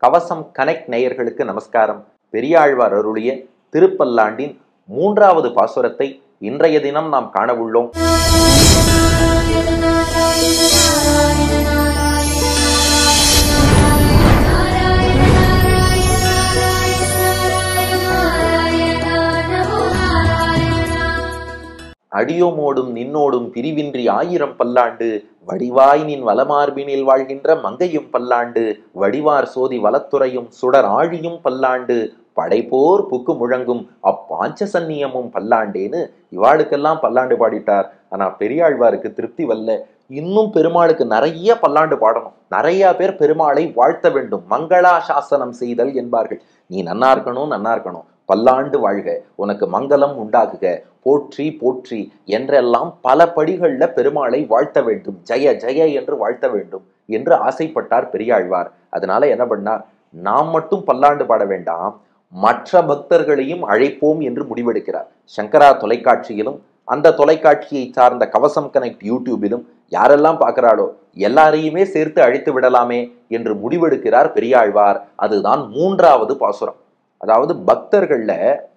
கவசம் கனெக்ட் நேயர்களுக்கு நமஸ்காரம். பெரியாழ்வார் அருளிய திருப்பல்லாண்டின் 3வது பாசுரத்தை இன்றைய தினம் நாம் காணவுள்ளோம். அடியோமோடும் நின்னோடும் பிரிவின்றி 1000 பல்லாண்டு, வடிவாய் நின் வலமார்பினில் வாழ்கின்ற மங்கையும் பல்லாண்டு, வடிவார் சோதி வலத்துறையும் சுடர் ஆழியும் பல்லாண்டு, படைப்போர் புக்கு முழங்கும் அப்பாஞ்ச சன்னியமும் பல்லாண்டேன்னு இவாளுக்கெல்லாம் பல்லாண்டு பாடிட்டார். ஆனா பெரியாழ்வாருக்கு திருப்தி வல்ல. இன்னும் பெருமாளுக்கு நிறைய பல்லாண்டு பாடணும். நிறைய பேர் பெருமாளை வாழ்த்த வேண்டும். மங்களா சாசனம் செய்தல் என்பார்கள். நீ நன்னா இருக்கணும், நன்னா இருக்கணும், பல்லாண்டு வாழ்க, உனக்கு மங்களம் உண்டாகுக, போற்றி போற்றி என்றெல்லாம் பல படிகள்ல பெருமாளை வாழ்த்த வேண்டும். ஜெய ஜெய என்று வாழ்த்த வேண்டும் என்று ஆசைப்பட்டார் பெரியாழ்வார். அதனால என்ன பண்ணார், நாம் மட்டும் பல்லாண்டு பாட வேண்டாம், மற்ற பக்தர்களையும் அழைப்போம் என்று முடிவெடுக்கிறார். சங்கரா தொலைக்காட்சியிலும் அந்த தொலைக்காட்சியை சார்ந்த கவசம் கனெக்ட் யூடியூபிலும் யாரெல்லாம் பார்க்கிறாளோ எல்லாரையுமே சேர்த்து அழைத்து விடலாமே என்று முடிவெடுக்கிறார் பெரியாழ்வார். அதுதான் 3வது பாசுரம். அதாவது பக்தர்கள்ல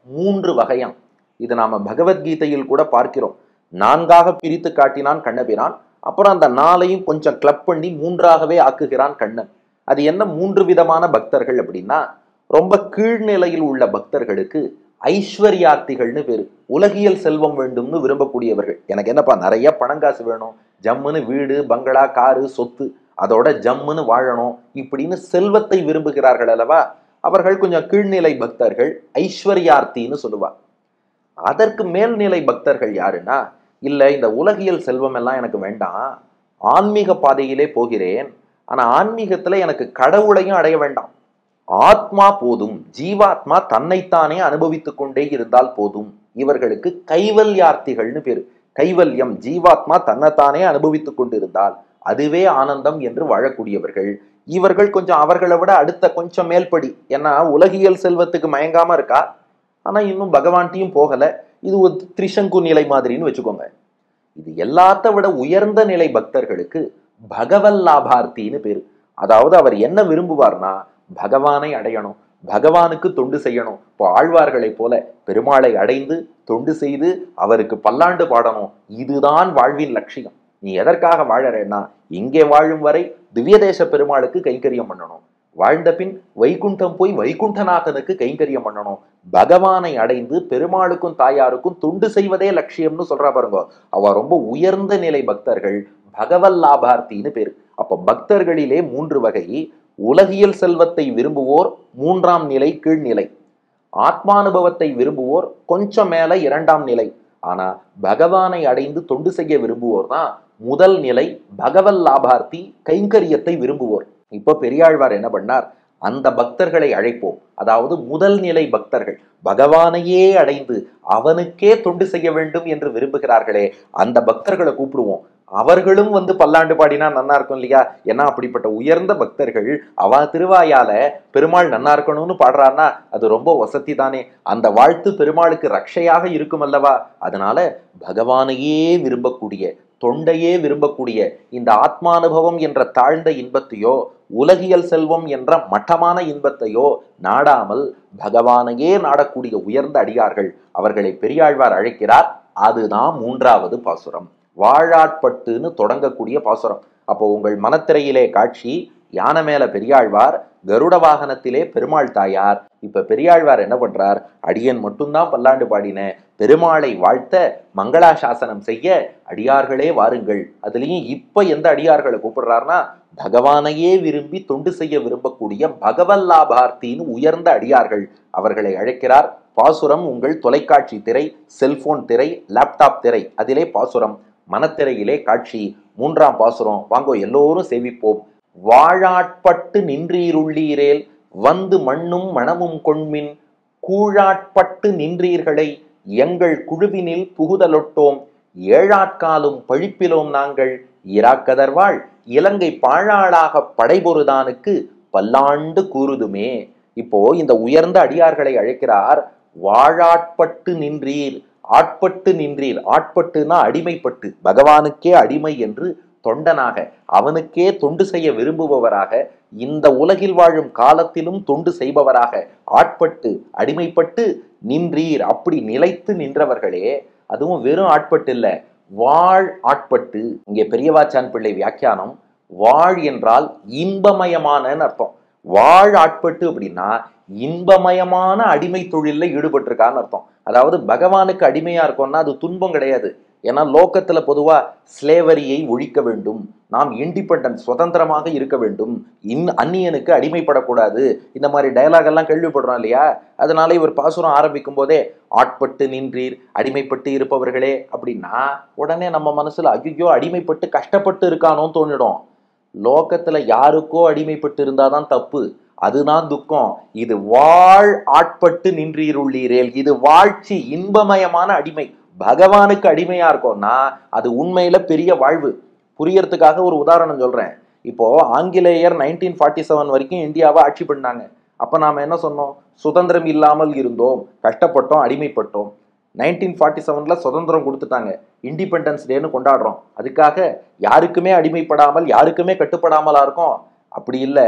3 வகையாம். இது நாம பகவத்கீதையில் கூட பார்க்கிறோம். 4ஆக பிரித்து காட்டினான் கண்ணபிரான். அப்புறம் அந்த 4ஐயும் கொஞ்சம் கிளப் பண்ணி 3ஆகவே ஆக்குகிறான் கண்ணன். அது என்ன 3 விதமான பக்தர்கள் அப்படின்னா, ரொம்ப கீழ்நிலையில் உள்ள பக்தர்களுக்கு ஐஸ்வர்யார்த்திகள்னு பேரு. உலகியல் செல்வம் வேண்டும்னு விரும்பக்கூடியவர்கள். எனக்கு என்னப்பா நிறைய பணங்காசு வேணும், ஜம்முன்னு வீடு பங்களா காரு சொத்து, அதோட ஜம்முன்னு வாழணும் இப்படின்னு செல்வத்தை விரும்புகிறார்கள் அல்லவா, அவர்கள் கொஞ்சம் கீழ்நிலை பக்தர்கள், ஐஸ்வர்யார்த்தின்னு சொல்லுவார். அதற்கு மேல்நிலை பக்தர்கள் யாருன்னா, இல்ல இந்த உலகியல் செல்வம் எல்லாம் எனக்கு வேண்டாம், ஆன்மீக பாதையிலே போகிறேன், ஆனா ஆன்மீகத்துல எனக்கு கடவுளையும் அடைய வேண்டாம், ஆத்மா போதும், ஜீவாத்மா தன்னைத்தானே அனுபவித்துக் கொண்டே இருந்தால் போதும். இவர்களுக்கு கைவல்யார்த்திகள்னு பேரு. கைவல்யம், ஜீவாத்மா தன்னைத்தானே அனுபவித்துக் கொண்டிருந்தால் அதுவே ஆனந்தம் என்று வாழக்கூடியவர்கள். இவர்கள் கொஞ்சம் அவர்களை விட அடுத்த கொஞ்சம் மேல்படி. ஏன்னா உலகியல் செல்வத்துக்கு மயங்காம இருக்கா, ஆனா இன்னும் பகவான்கிட்டையும் போகல. இது ஒரு திரிசங்கு நிலை மாதிரின்னு வச்சுக்கோங்க. இது எல்லாத்த விட உயர்ந்த நிலை பக்தர்களுக்கு பகவல்லாபார்த்தின்னு பேரு. அதாவது அவர் என்ன விரும்புவார்னா, பகவானை அடையணும், பகவானுக்கு தொண்டு செய்யணும். இப்போ ஆழ்வார்களை போல பெருமாளை அடைந்து தொண்டு செய்து அவருக்கு பல்லாண்டு பாடணும். இதுதான் வாழ்வின் லட்சியம். நீ எதற்காக வாழறேன்னா, இங்கே வாழும் வரை திவ்யதேச பெருமாளுக்கு கைங்கரியம் பண்ணணும், வாழ்ந்த பின் வைகுண்டம் போய் வைகுண்டநாதனுக்கு கைங்கரியம் பண்ணணும், பகவானை அடைந்து பெருமாளுக்கும் தாயாருக்கும் தொண்டு செய்வதே லட்சியம்னு சொல்றா பாருங்க. அவ ரொம்ப உயர்ந்த நிலை பக்தர்கள், பகவல்லாபார்த்தின்னு பேரு. அப்ப பக்தர்களிலே 3 வகை. உலகியல் செல்வத்தை விரும்புவோர் 3ஆம் நிலை கீழ்நிலை, ஆத்மானுபவத்தை விரும்புவோர் கொஞ்சம் மேல 2ஆம் நிலை, ஆனா பகவானை அடைந்து தொண்டு செய்ய விரும்புவோர் தான் முதல் நிலை பகவல்லாபார்த்தி, கைங்கரியத்தை விரும்புவோர். இப்ப பெரியாழ்வார் என்ன பண்ணார், அந்த பக்தர்களை அழைப்போம். அதாவது முதல் நிலை பக்தர்கள், பகவானையே அடைந்து அவனுக்கே தொண்டு செய்ய வேண்டும் என்று விரும்புகிறார்களே, அந்த பக்தர்களை கூப்பிடுவோம். அவர்களும் வந்து பல்லாண்டு பாடினா நன்னா இருக்கும் இல்லையா? ஏன்னா அப்படிப்பட்ட உயர்ந்த பக்தர்கள் அவ திருவாயால பெருமாள் நன்னா இருக்கணும்னு பாடுறான்னா அது ரொம்ப வசதி தானே. அந்த வாழ்த்து பெருமாளுக்கு ரட்சையாக இருக்கும் அல்லவா? அதனால பகவானையே விரும்பக்கூடிய, தொண்டையே விரும்பக்கூடிய இந்த ஆத்மானுபவம் என்ற தாழ்ந்த இன்பத்தையோ உலகியல் செல்வம் என்ற மட்டமான இன்பத்தையோ நாடாமல் பகவானையே நாடக்கூடிய உயர்ந்த அடியார்கள், அவர்களை பெரியாழ்வார் அழைக்கிறார். அதுதான் 3வது பாசுரம். வாழாட்பட்டுன்னு தொடங்கக்கூடிய பாசுரம். அப்போ உங்கள் மனத்திரையிலே காட்சி, யானை மேல பெரியாழ்வார், கருட வாகனத்திலே பெருமாள் தாயார். இப்ப பெரியாழ்வார் என்ன பண்றார், அடியன் மட்டும்தான் பல்லாண்டு பாடின, பெருமாளை வாழ்த்த மங்களாசாசனம் செய்ய அடியார்களே வாருங்கள். அதுலயும் இப்ப எந்த அடியார்களை கூப்பிடுறாருன்னா, பகவானையே விரும்பி தொண்டு செய்ய விரும்பக்கூடிய பகவல்லாபார்த்தின்னு உயர்ந்த அடியார்கள், அவர்களை அழைக்கிறார். பாசுரம் உங்கள் தொலைக்காட்சி திரை, செல்போன் திரை, லேப்டாப் திரை, அதிலே பாசுரம், மனத்திரையிலே காட்சி. 3ஆம் பாசுரம். வாங்கோ எல்லோரும் சேவிப்போம். வாழாட்பட்டு நின்றீருள்ளீரேல் வந்து மண்ணும் மணமும் கொண்மின், கூழாட்பட்டு நின்றீர்களை எங்கள் குழுவினில் புகுதலொட்டோம், ஏழாட்காலும் பழிப்பிலோம் நாங்கள், இராக்கதர்வாள் இலங்கை பாழாளாக படைபொருதானுக்கு பல்லாண்டு கூறுதுமே. இப்போ இந்த உயர்ந்த அடியார்களை அழைக்கிறார். வாழாட்பட்டு நின்றீர், ஆட்பட்டு நின்றீர். ஆட்பட்டுனா அடிமைப்பட்டு, பகவானுக்கே அடிமை என்று தொண்டனாக, அவனுக்கே தொண்டு செய்ய விரும்புபவராக, இந்த உலகில் வாழும் காலத்திலும் தொண்டு செய்பவராக ஆட்பட்டு அடிமைப்பட்டு நின்றீர். அப்படி நிலைத்து நின்றவர்களே, அதுவும் வெறும் ஆட்பட்டு இல்ல, வாழ் ஆட்பட்டு. இங்கே பெரியவாச்சான் பிள்ளை வியாக்கியானம், வாழ் என்றால் இன்பமயமான அர்த்தம். வாழ் ஆட்பட்டு அப்படின்னா இன்பமயமான அடிமை தொழில ஈடுபட்டிருக்கான்னு அர்த்தம். அதாவது பகவானுக்கு அடிமையா இருக்கோம்னா அது துன்பம் கிடையாது. ஏன்னா லோக்கத்துல பொதுவா ஸ்லேவரியை ஒழிக்க வேண்டும், நாம் இண்டிபெண்டன்ஸ் சுதந்திரமாக இருக்க வேண்டும், அந்நியனுக்கு அடிமைப்படக்கூடாது, இந்த மாதிரி டயலாக் எல்லாம் கேள்விப்படுறோம் இல்லையா? அதனால இவர் பாசுரம் ஆரம்பிக்கும் போதே ஆட்பட்டு நின்றீர், அடிமைப்பட்டு இருப்பவர்களே அப்படின்னா உடனே நம்ம மனசுல ஐயோ அடிமைப்பட்டு கஷ்டப்பட்டு இருக்கானோன்னு தோணிடும். லோக்கத்துல யாருக்கோ அடிமைப்பட்டு இருந்தாதான் தப்பு, அதுதான் துக்கம். இது வாழ் ஆட்பட்டு நின்றீருள்ளீரேல், இது வாழ்ச்சி, இன்பமயமான அடிமை. பகவானுக்கு அடிமையா இருக்கோம்னா அது உண்மையில பெரிய வாழ்வு. புரியறதுக்காக ஒரு உதாரணம் சொல்றேன். இப்போ ஆங்கிலேயர் 1947 வரைக்கும் இந்தியாவை ஆட்சி பண்ணாங்க. அப்ப நாம என்ன சொன்னோம்? சுதந்திரம் இல்லாமல் இருந்தோம், கஷ்டப்பட்டோம், அடிமைப்பட்டோம். 1947ல சுதந்திரம் கொடுத்துட்டாங்க, இண்டிபெண்டன்ஸ் டேன்னு கொண்டாடுறோம். அதுக்காக யாருக்குமே அடிமைப்படாமல் யாருக்குமே கட்டுப்படாமலா இருக்கும்? அப்படி இல்லை.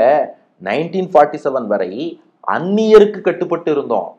1947 வரை அந்நியருக்கு கட்டுப்பட்டு இருந்தோம்.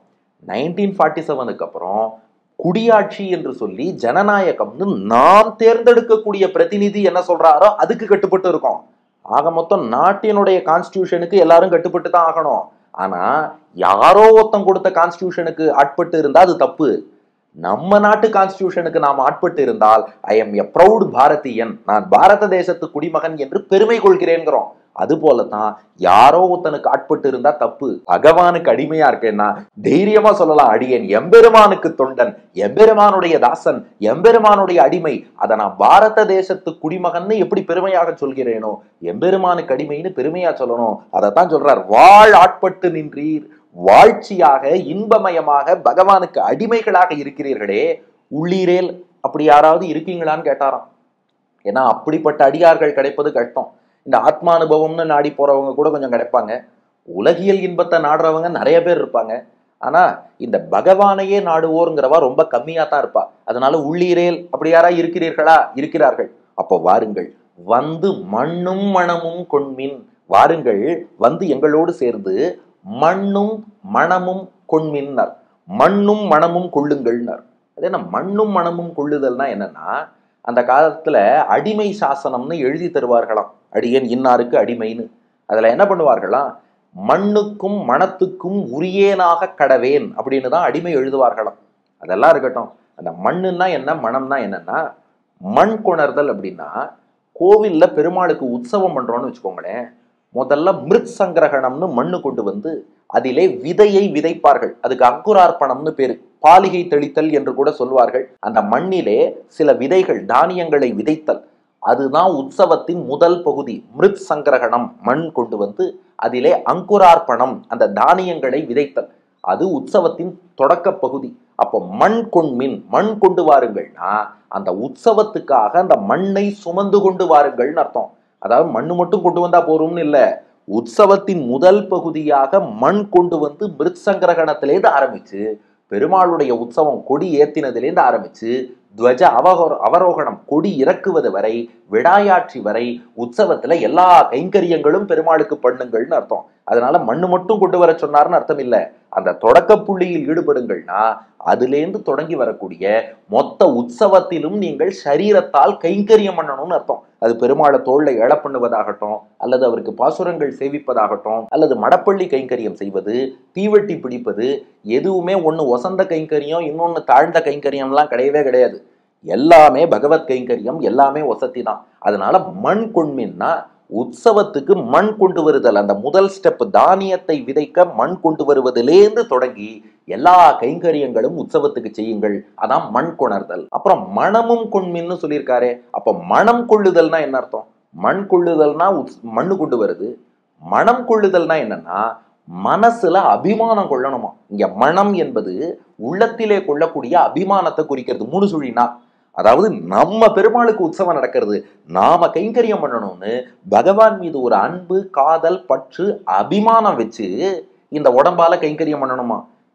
1947க்கு அப்புறம் குடியாட்சி என்று சொல்லி ஜனநாயகம்னு நாம் தேர்ந்தெடுக்கக்கூடிய பிரதிநிதி என்ன சொல்றாரோ அதுக்கு கட்டுப்பட்டு இருக்கோம். ஆக மொத்தம் நாட்டினுடைய கான்ஸ்டிடியூஷனுக்கு எல்லாரும் கட்டுப்பட்டு தான் ஆகணும். ஆனா யாரோ ஒருத்தன் கொடுத்த கான்ஸ்டிடியூஷனுக்கு ஆட்பட்டு இருந்தா அது தப்பு. நம்ம நாட்டு கான்ஸ்டிடியூஷனுக்கு நாம் ஆட்பட்டு இருந்தால் ஐ எம் எ ப்ரௌட் பாரதியன், நான் பாரத தேசத்து குடிமகன் என்று பெருமை கொள்கிறேன்கிறோம். அது போலதான் யாரோ ஒருத்தனுக்கு ஆட்பட்டு இருந்தா தப்பு. பகவானுக்கு அடிமையா இருக்கேன்னா தைரியமா சொல்லலாம், அடியேன் எம்பெருமானுக்கு தொண்டன், எம்பெருமானுடைய தாசன், எம்பெருமானுடைய அடிமை. அதை நான் பாரத தேசத்து குடிமகன் எப்படி பெருமையாக சொல்கிறேனோ எம்பெருமானுக்கு அடிமைன்னு பெருமையா சொல்லணும். அதைத்தான் சொல்றார், வாழ் ஆட்பட்டு நின்றீர், வாழ்ச்சியாக இன்பமயமாக பகவானுக்கு அடிமைகளாக இருக்கிறீர்களே உள்ளீரேல். அப்படி யாராவது இருக்கீங்களான்னு கேட்டாராம். ஏன்னா அப்படிப்பட்ட அடியார்கள் கிடைப்பது கஷ்டம். இந்த ஆத்மானுபவம்னு நாடி போறவங்க கூட கொஞ்சம் கிடைப்பாங்க, உலகியல் இன்பத்தை நாடுறவங்க நிறைய பேர் இருப்பாங்க. ஆனா இந்த பகவானையே நாடுவோருங்கிறவா ரொம்ப கம்மியா தான் இருப்பா. அதனால உள்ளீரேல் அப்படி யாரா இருக்கிறீர்களா? இருக்கிறார்கள். அப்போ வாருங்கள், வந்து மண்ணும் மணமும் கொண்மின், வாருங்கள் வந்து எங்களோடு சேர்ந்து மண்ணும் மணமும் கொண்மின்னார். மண்ணும் மணமும் கொள்ளுங்கள்னார். அது என்ன மண்ணும் மணமும் கொள்ளுதல்னா என்னன்னா, அந்த காலத்துல அடிமை சாசனம்னு எழுதி தருவார்களாம், அடியேன் இன்னாருக்கு அடிமைன்னு. அதுல என்ன பண்ணுவார்களாம், மண்ணுக்கும் மணத்துக்கும் உரியேனாக கடவேன் அப்படின்னு தான் அடிமை எழுதுவார்களாம். அதெல்லாம் இருக்கட்டும், அந்த மண்ணுன்னா என்ன மணம்னா என்னன்னா, மண் கொணர்தல் அப்படின்னா கோவில்ல பெருமாளுக்கு உற்சவம் பண்றோம்னு வச்சுக்கோங்களேன். முதல்ல மிருத் சங்கிரகணம்னு மண்ணு கொண்டு வந்து அதிலே விதையை விதைப்பார்கள். அதுக்கு அங்குரார்ப்பணம்னு பேரு, பாலிகை தெளித்தல் என்று கூட சொல்வார்கள். அந்த மண்ணிலே சில விதைகள் தானியங்களை விதைத்தல், அதுதான் உற்சவத்தின் முதல் பகுதி. மிருத் சங்கிரகணம், மண் கொண்டு வந்து அதிலே அங்குரார்ப்பணம், அந்த தானியங்களை விதைத்தல், அது உற்சவத்தின் தொடக்க பகுதி. அப்போ மண் கொண்மின், மண் கொண்டு வாருங்கள்னா அந்த உற்சவத்துக்காக அந்த மண்ணை சுமந்து கொண்டு வாருங்கள்னு அர்த்தம். அதாவது மண்ணு மட்டும் கொண்டு வந்தா போறோம்னு இல்ல, உற்சவத்தின் முதல் பகுதியாக மண் கொண்டு வந்து மிருத் சங்கிரகணத்திலேருந்து ஆரம்பிச்சு பெருமாளுடைய உற்சவம் கொடி ஏத்தினதிலேருந்து ஆரம்பிச்சு துவஜ அவரோகணம் கொடி இறக்குவது வரை, விடாயாட்சி வரை உற்சவத்துல எல்லா கைங்கரியங்களும் பெருமாளுக்கு பண்ணுங்கள்னு அர்த்தம். அதனால மண்ணு மட்டும் கொண்டு வர சொன்னார்னு அர்த்தம் இல்ல. அந்த தொடக்க புள்ளியில் ஈடுபடுங்கள்னா அதுலேருந்து தொடங்கி வரக்கூடிய மொத்த உற்சவத்திலும் நீங்கள் சரீரத்தால் கைங்கரியம் பண்ணணும்னு அர்த்தம். அது பெருமாளை தோல்லை ஏழ பண்ணுவதாகட்டும், அல்லது அவருக்கு பாசுரங்கள் சேவிப்பதாகட்டும், அல்லது மடப்பள்ளி கைங்கரியம் செய்வது, தீவெட்டி பிடிப்பது, எதுவுமே ஒண்ணு ஒசந்த கைங்கரியம் இன்னொன்னு தாழ்ந்த கைங்கரியம்லாம் கிடையவே கிடையாது. எல்லாமே பகவத் கைங்கரியம், எல்லாமே வசதி தான். அதனால மண் கொண்மின்னா உற்சவத்துக்கு மண் கொண்டு வருதல், அந்த முதல் ஸ்டெப் தானியத்தை விதைக்க மண் கொண்டு வருவதிலேருந்து தொடங்கி எல்லா கைங்கரியங்களும் உற்சவத்துக்கு செய்யுங்கள், அதான் மண் கொணர்தல். அப்புறம் மணமும் கொண்மின்னு சொல்லியிருக்காரு. அப்ப மனம் கொள்ளுதல்னா என்ன அர்த்தம்? மண் கொள்ளுதல்னா மண்ணு கொண்டு வருது. மனம் கொள்ளுதல்னா என்னன்னா மனசுல அபிமானம் கொள்ளணுமா. இங்க மனம் என்பது உள்ளத்திலே கொள்ளக்கூடிய அபிமானத்தை குறிக்கிறது. மூணு சுழினா, அதாவது நம்ம பெருமாளுக்கு உற்சவம் நடக்கிறது, நாம கைங்கரியம் பண்ணணும்னு பகவான் மீது ஒரு அன்பு, காதல், பற்று, அபிமானம் வச்சு இந்த உடம்பால கைங்கரியம் பண்ணணுமா.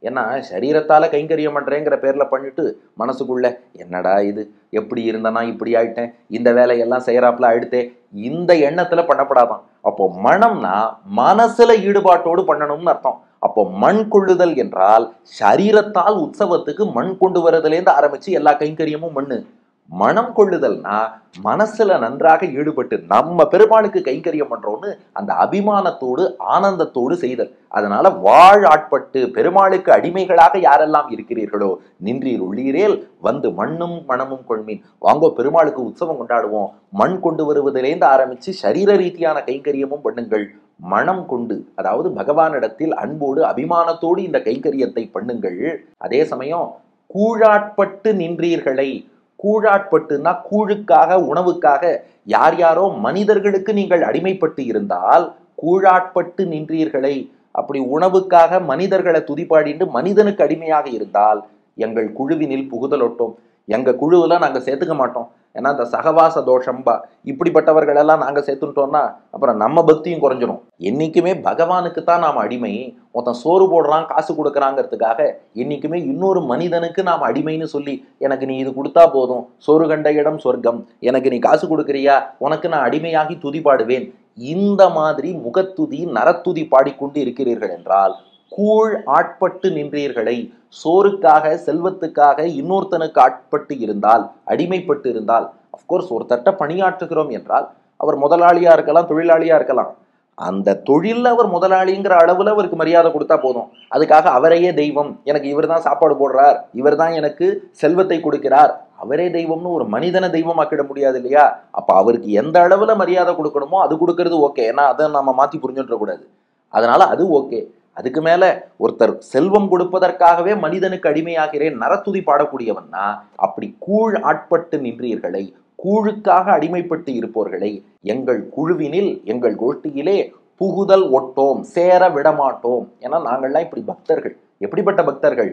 ஏன்னா சரீரத்தால கைங்கரியம் பண்றேங்கிற பேர்ல பண்ணிட்டு மனசுக்குள்ள என்னடா இது, எப்படி இருந்தனா இப்படி ஆயிட்டேன், இந்த வேலையெல்லாம் செய்யறாப்புல ஆயிடுத்தே, இந்த எண்ணத்துல பண்ணப்படாதான். அப்போ மனம்னா மனசுல ஈடுபாட்டோடு பண்ணணும்னு அர்த்தம். அப்போ மண் கொள்ளுதல் என்றால் சரீரத்தால் உற்சவத்துக்கு மண் கொண்டு வரதுலேருந்து ஆரம்பிச்சு எல்லா கைங்கரியமும் மண்ணு. மனம் கொள்ளுதல்னா மனசுல நன்றாக ஈடுபட்டு நம்ம பெருமாளுக்கு கைங்கரியம் பண்றோம்னு அந்த அபிமானத்தோடு ஆனந்தத்தோடு செய்தல். அதனால வாழ் ஆட்பட்டு பெருமாளுக்கு அடிமைகளாக யாரெல்லாம் இருக்கிறீர்களோ நின்றீர் உள்ளீரேல் வந்து மண்ணும் மனமும் கொள்மீன். வாங்கோ பெருமாளுக்கு உற்சவம் கொண்டாடுவோம், மண் கொண்டு வருவதிலேருந்து ஆரம்பிச்சு சரீர ரீதியான கைங்கரியமும் பண்ணுங்கள். மனம் கொண்டு, அதாவது பகவானிடத்தில் அன்போடு அபிமானத்தோடு இந்த கைங்கரியத்தை பண்ணுங்கள். அதே சமயம் கூழாட்பட்டு நின்றீர்களை, கூழாட்பட்டுனா கூழுக்காக உணவுக்காக யார் யாரோ மனிதர்களுக்கு நீங்கள் அடிமைப்பட்டு இருந்தால் கூழாட்பட்டு நின்றீர்களை, அப்படி உணவுக்காக மனிதர்களை துதிப்பாடிட்டு மனிதனுக்கு அடிமையாக இருந்தால் எங்கள் குழுவினில் புகுதலொட்டோம், எங்க குழுவுல நாங்க சேர்த்துக்க மாட்டோம். ஏன்னா இந்த சகவாச தோஷம்பா, இப்படிப்பட்டவர்கள் எல்லாம் நாங்க சேர்த்துட்டோம்னா அப்புறம் நம்ம பக்தியும் குறைஞ்சிடும். என்னைக்குமே பகவானுக்கு தான் நாம் அடிமை. ஒருத்தன் சோறு போடுறான் காசு கொடுக்குறாங்கிறதுக்காக என்னைக்குமே இன்னொரு மனிதனுக்கு நாம் அடிமைன்னு சொல்லி எனக்கு நீ இது கொடுத்தா போதும், சோறு கண்ட இடம் சொர்க்கம், எனக்கு நீ காசு கொடுக்குறியா உனக்கு நான் அடிமையாகி துதி பாடுவேன், இந்த மாதிரி முகத்துதி நரத்துதி பாடிக்கொண்டு இருக்கிறீர்கள் என்றால் கூழ் ஆட்பட்டு நின்றீர்களை, சோறுக்காக செல்வத்துக்காக இன்னொருத்தனுக்கு ஆட்பட்டு இருந்தால் அடிமைப்பட்டு இருந்தால், அப்கோர்ஸ் ஒருத்தட்ட பணியாற்றுகிறோம் என்றால் அவர் முதலாளியா இருக்கலாம் தொழிலாளியா இருக்கலாம், அந்த தொழில் அவர் முதலாளிங்கிற அளவுல அவருக்கு மரியாதை கொடுத்தா போதும். அதுக்காக அவரையே தெய்வம், எனக்கு இவர் தான் சாப்பாடு போடுறார், இவர் தான் எனக்கு செல்வத்தை கொடுக்கிறார், அவரே தெய்வம்னு ஒரு மனிதனை தெய்வமாக்கிட முடியாது இல்லையா? அப்ப அவருக்கு எந்த அளவுல மரியாதை கொடுக்கணுமோ அது கொடுக்கறது ஓகே, ஏன்னா அதை நம்ம மாத்தி புரிஞ்சுட கூடாது. அதனால அது ஓகே. அதுக்கு மேல ஒருத்தர் செல்வம் கொடுப்பதற்காகவே மனிதனுக்கு அடிமையாகிறேன் நரத்துதி பாடக்கூடியவன்னா அப்படி கூழ் ஆட்பட்டு நின்றீர்களை, கூழுக்காக அடிமைப்பட்டு இருப்பவர்களை எங்கள் குழுவினில் எங்கள் கோஷ்டியிலே புகுதல் ஒட்டோம், சேர விடமாட்டோம். ஏன்னா நாங்கள்லாம் இப்படி பக்தர்கள். எப்படிப்பட்ட பக்தர்கள்?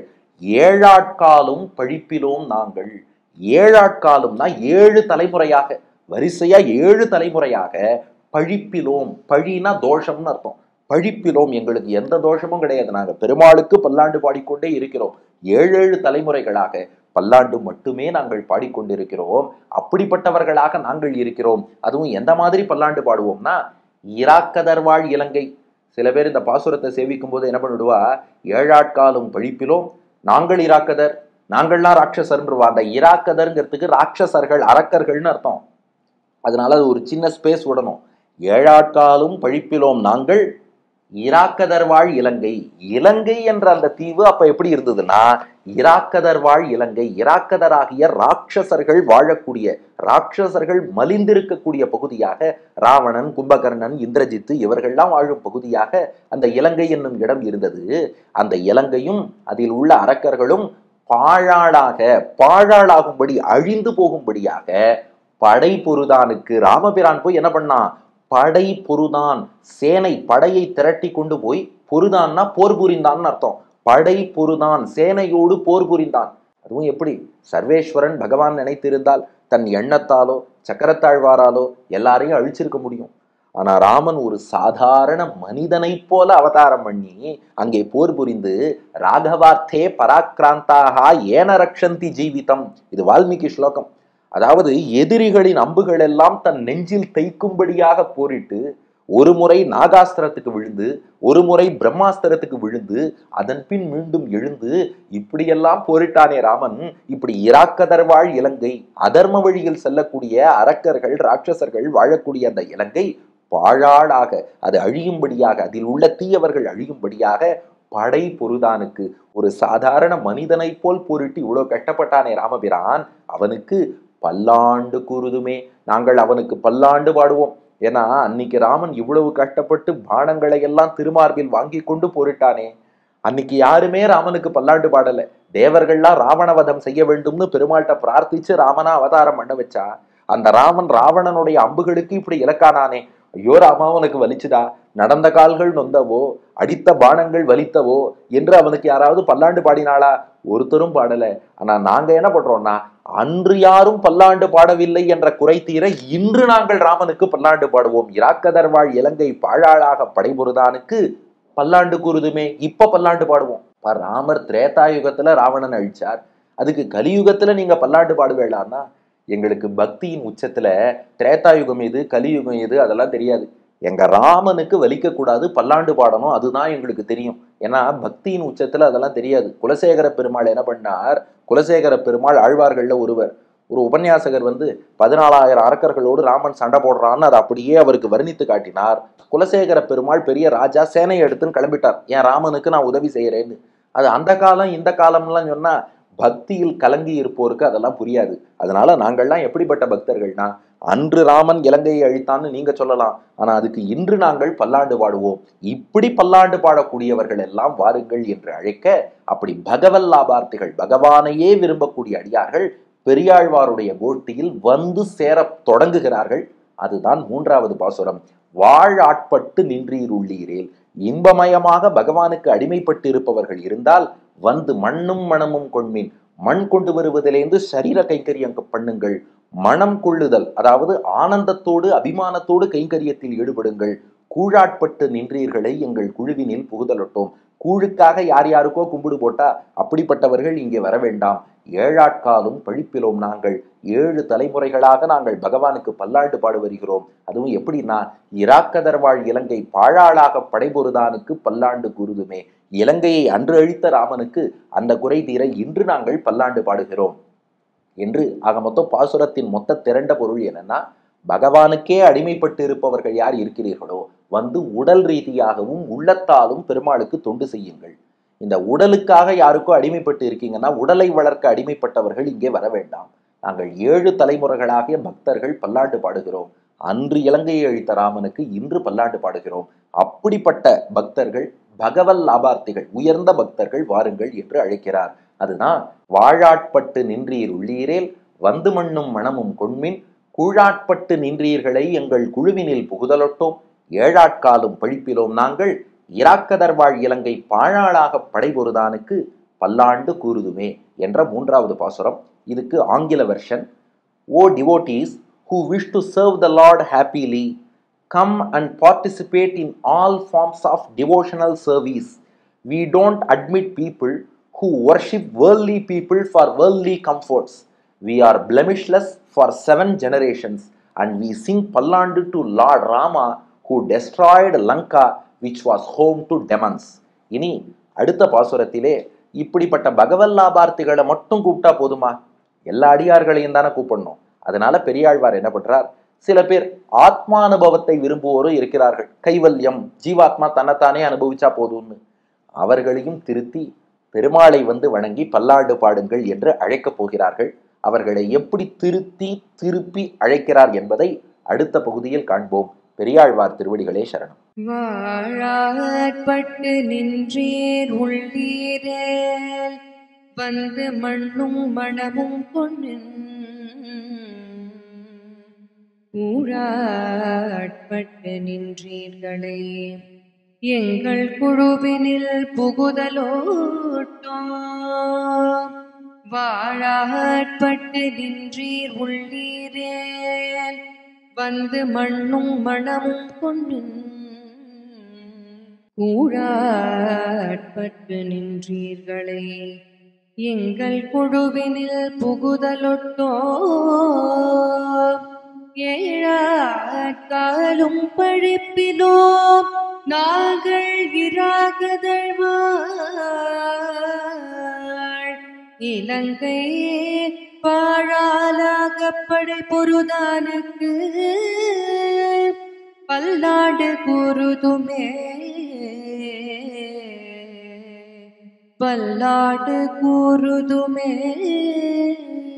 ஏழாட்காலும் பழிப்பிலோம் நாங்கள். ஏழாட்காலும்னா 7 தலைமுறையாக, வரிசையா 7 தலைமுறையாக பழிப்பிலோம், பழினா தோஷம்னு அர்த்தம், பழிப்பிலோம் எங்களுக்கு எந்த தோஷமும் கிடையாது, நாங்க பெருமாளுக்கு பல்லாண்டு பாடிக்கொண்டே இருக்கிறோம், 7 தலைமுறைகளாக பல்லாண்டு மட்டுமே நாங்கள் பாடிக்கொண்டிருக்கிறோம். அப்படிப்பட்டவர்களாக நாங்கள் இருக்கிறோம். அதுவும் எந்த மாதிரி பல்லாண்டு பாடுவோம்னா இராக்கதர்வாழ் இலங்கை. சில பேர் இந்த பாசுரத்தை சேவிக்கும் போது என்ன பண்ணிடுவா, ஏழாட்காலும் பழிப்பிலோம் நாங்கள் இராக்கதர், நாங்கள்லாம் ராட்சசர்ன்றவா. அந்த இராக்கதர்ங்கிறதுக்கு ராட்சசர்கள் அரக்கர்கள்னு அர்த்தம். அதனால அது ஒரு சின்ன ஸ்பேஸ் விடணும். ஏழாட்காலும் பழிப்பிலோம் நாங்கள் இராக்கதர்வாழ் இலங்கை. இலங்கை என்ற அந்த தீவு அப்ப எப்படி இருந்ததுன்னா இராக்கதர்வாழ் இலங்கை, இராக்கதராகிய ராட்சசர்கள் வாழக்கூடிய, ராட்சசர்கள் மலிந்திருக்கக்கூடிய பகுதியாக, ராவணன் கும்பகர்ணன் இந்திரஜித்து இவர்கள்லாம் வாழும் பகுதியாக அந்த இலங்கை என்னும் இடம் இருந்தது. அந்த இலங்கையும் அதில் உள்ள அரக்கர்களும் பாழாளாகும்படி அழிந்து போகும்படியாக படை பொருதானுக்கு ராமபிரான் போய் என்ன பண்ணான், படை பொருதான் சேனை படையை திரட்டி கொண்டு போய், பொருதான்னா போர் புரிந்தான் அர்த்தம், படை பொருதான் சேனையோடு போர் புரிந்தான். அதுவும் எப்படி? சர்வேஸ்வரன் பகவான் நினைத்திருந்தால் தன் எண்ணத்தாலோ சக்கரத்தாழ்வாராலோ எல்லாரையும் அழிச்சிருக்க முடியும். ஆனா ராமன் ஒரு சாதாரண மனிதனை போல அவதாரம் பண்ணி அங்கே போர் புரிந்து ராகவார்த்தே பராக்கிராந்தாக ஏன ரக்ஷந்தி ஜீவிதம், இது வால்மீகி ஸ்லோகம். அதாவது எதிரிகளின் அம்புகள் எல்லாம் தன் நெஞ்சில் தைக்கும்படியாக போரிட்டு ஒரு முறை நாகாஸ்திரத்துக்கு விழுந்து ஒரு முறை பிரம்மாஸ்திரத்துக்கு விழுந்து அதன் பின் மீண்டும் எழுந்து இப்படியெல்லாம் போரிட்டானே ராமன். இப்படி இராக்கதர்வாழ் இலங்கை, அதர்ம வழியில் செல்லக்கூடிய அரக்கர்கள் ராட்சசர்கள் வாழக்கூடிய அந்த இலங்கை பாழாளாக, அது அழியும்படியாக, அதில் உள்ள தீயவர்கள் அழியும்படியாக படை பொருதானுக்கு, ஒரு சாதாரண மனிதனை போல் போரிட்டு இவ்வளவு கஷ்டப்பட்டானே ராமபிரான், அவனுக்கு பல்லாண்டு கூறுதுமே, நாங்கள் அவனுக்கு பல்லாண்டு பாடுவோம். ஏன்னா அன்னைக்கு ராமன் இவ்வளவு கஷ்டப்பட்டு பானங்களை எல்லாம் திருமார்பில் வாங்கி கொண்டு போரிட்டானே, அன்னைக்கு யாருமே ராமனுக்கு பல்லாண்டு பாடல. தேவர்கள்லாம் ராவணவதம் செய்ய வேண்டும்னு பெருமாள்கிட்ட பிரார்த்திச்சு ராமனா அவதாரம் பண்ண வச்சா, அந்த ராமன் ராவணனுடைய அம்புகளுக்கு இப்படி இலக்கானானே, ஐயோ ராமா அவனுக்கு வலிச்சுதா, நடந்த கால்கள் நொந்தவோ அடித்த பானங்கள் வலித்தவோ என்று அவனுக்கு யாராவது பல்லாண்டு பாடினாளா? ஒருத்தரும் பாடல. ஆனா நாங்க என்ன பண்றோம்னா, அன்று யாரும் பல்லாண்டு பாடவில்லை என்ற குறை தீர இன்று நாங்கள் ராமனுக்கு பல்லாண்டு பாடுவோம். இராக்கதர்வாழ் இலங்கை பாழாளாக படைபொருதானுக்கு பல்லாண்டு கூறுதுமே, இப்ப பல்லாண்டு பாடுவோம். ராமர் திரேதாயுகத்துல ராவணன் அழிச்சார், அதுக்கு கலியுகத்துல நீங்க பல்லாண்டு பாடுவேளான்னா எங்களுக்கு பக்தியின் உச்சத்துல திரேதாயுகம் எது கலியுகம் எது அதெல்லாம் தெரியாது. எங்க ராமனுக்கு வலிக்க கூடாது, பல்லாண்டு பாடணும், அதுதான் எங்களுக்கு தெரியும். ஏன்னா பக்தியின் உச்சத்துல அதெல்லாம் தெரியாது. குலசேகர பெருமாள் என்ன பண்ணார், குலசேகர பெருமாள் ஆழ்வார்கள்ல ஒருவர். ஒரு உபன்யாசகர் 14,000 அரக்கர்களோடு ராமன் சண்டை போடுறான்னு அதை அப்படியே அவருக்கு வர்ணித்து காட்டினார். குலசேகர பெருமாள் பெரிய ராஜா, சேனையை எடுத்துன்னு கிளம்பிட்டார், என் ராமனுக்கு நான் உதவி செய்யறேன்னு. அது அந்த காலம் இந்த காலம்லாம் சொன்னா பக்தியில் கலங்கி இருப்போருக்கு அதெல்லாம் புரியாது. அதனால நாங்கள்லாம் எப்படிப்பட்ட பக்தர்கள்னா, அன்று ராமன் இலங்கையை அழித்தான்னு நீங்க சொல்லலாம், ஆனா அதுக்கு இன்று நாங்கள் பல்லாண்டு பாடுவோம். இப்படி பல்லாண்டு பாடக்கூடியவர்கள் எல்லாம் வாருங்கள் என்று அழைக்க, அப்படி பகவல் லாபார்த்திகள், பகவானையே விரும்பக்கூடிய அடியார்கள் பெரியாழ்வாருடைய கோஷ்டியில் வந்து சேர தொடங்குகிறார்கள். அதுதான் 3வது பாசுரம். வாழ் ஆட்பட்டு நின்றீர் உள்ளீரேல். இன்பமயமாக பகவானுக்கு அடிமைப்பட்டு இருப்பவர்கள் இருந்தால் வந்து மண்ணும் மனமும் கொண்மின், மண் கொண்டு வருவதிலேந்து சரீர கைங்கரியம் பண்ணுங்கள். மனம் கொள்ளுதல், அதாவது ஆனந்தத்தோடு அபிமானத்தோடு கைங்கரியத்தில் ஈடுபடுங்கள். கூழாட்பட்டு நின்றீர்களை எங்கள் குழுவினில் புகுதலட்டோம். கூழுக்காக யார் யாருக்கோ கும்பிடு போட்டா அப்படிப்பட்டவர்கள் இங்கே வர வேண்டாம். ஏழாட்காலும் பழிப்பிலோம், நாங்கள் 7 தலைமுறைகளாக நாங்கள் பகவானுக்கு பல்லாண்டு பாடு வருகிறோம். அதுவும் எப்படின்னா, இராக்கதர்வாழ் இலங்கை பாழாளாக படைபொருதானுக்கு பல்லாண்டு கூறுதுமே. இலங்கையை அன்று அழித்த ராமனுக்கு அந்த குறை தீர இன்று நாங்கள் பல்லாண்டு பாடுகிறோம் என்று. ஆக மொத்தம் பாசுரத்தின் மொத்த திரண்ட பொருள் என்னன்னா, பகவானுக்கே அடிமைப்பட்டு இருப்பவர்கள் யார் இருக்கிறீர்களோ வந்து உடல் ரீதியாகவும் உள்ளத்தாலும் பெருமாளுக்கு தொண்டு செய்யுங்கள். இந்த உடலுக்காக யாருக்கோ அடிமைப்பட்டு இருக்கீங்கன்னா, உடலை வளர்க்க அடிமைப்பட்டவர்கள் இங்கே வர வேண்டாம். நாங்கள் 7 தலைமுறைகளாகிய பக்தர்கள் பல்லாண்டு பாடுகிறோம். அன்று இலங்கையை அழித்த ராமனுக்கு இன்று பல்லாண்டு பாடுகிறோம். அப்படிப்பட்ட பக்தர்கள், பகவல் லாபார்த்திகள், உயர்ந்த பக்தர்கள் வாருங்கள் என்று அழைக்கிறார். அதுதான் வாழாட்பட்டு நின்றீர் உள்ளீரேல் வந்து மண்ணும் மனமும் கொண்மின், கூழாட்பட்டு நின்றீர்களை எங்கள் குழுவினில் புகுதலொட்டோம். ஏழாட்காலும் பழிப்பிலோம் நாங்கள், இராக்கதர்வாழ் இலங்கை பாழாளாக படைபொருதானுக்கு பல்லாண்டு கூறுதுமே என்ற 3வது பாசுரம். இதுக்கு ஆங்கில version. O devotees who wish to serve the Lord happily, come and participate in all forms of devotional service. We don't admit people who worship worldly people for worldly comforts. We are blemishless for 7 generations and we sing Pallandu to Lord Rama who destroyed Lanka which was home to demons. இனி அடுத்த பாசுரத்திலே இப்படிப்பட்ட பகவல் லாபார்த்திகளை மட்டும் கூப்பிட்டா போதுமா? எல்லா அடியார்களையும் தானே கூப்பிடணும். அதனால பெரியாழ்வார் என்ன பண்றார், சில பேர் ஆத்மானுபவத்தை விரும்புவோரும் இருக்கிறார்கள். கைவல்யம், ஜீவாத்மா தன்னைத்தானே அனுபவிச்சா போதும்னு. அவர்களையும் திருத்தி பெருமாளை வந்து வணங்கி பல்லாண்டு பாடுங்கள் என்று அழைக்கப் போகிறார்கள். அவர்களை எப்படி திருப்பி அழைக்கிறார் என்பதை அடுத்த பகுதியில் காண்போம். பெரியாழ்வார் திருவடிகளே சரணம். வாழாட்பட்டு நின்றீர் உள்ளீரேல் வந்து மண்ணும் மணமும் கொண்டு, ஊழாட்பட்டு நின்றீர்களே எங்கள் குழுவினில் புகுதலோட்டோம். வாழாட்பட்டு நின்றீர் உள்ளீரேல் வந்து மண்ணும் மணமும் கொண்டு, ஊழாட்பட்டு நின்றீர்களே எங்கள் குழுவினில் புகுதலொட்டோம். ஏழாட்காலும் பழிப்பிலோம் நாங்கள் இராகதழ்வாழ் இலங்கை பாழாளாக படை பொருதானுக்கு பல்லாண்டு கூறுதுமே. பல்லாண்டு கூறுதுமே.